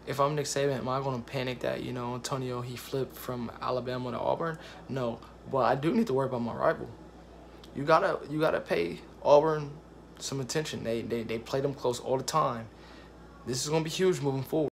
if I'm Nick Saban, am I going to panic that, you know, Antonio, he flipped from Alabama to Auburn? No. But I do need to worry about my rival. You gotta pay Auburn some attention. They play them close all the time. This is going to be huge moving forward.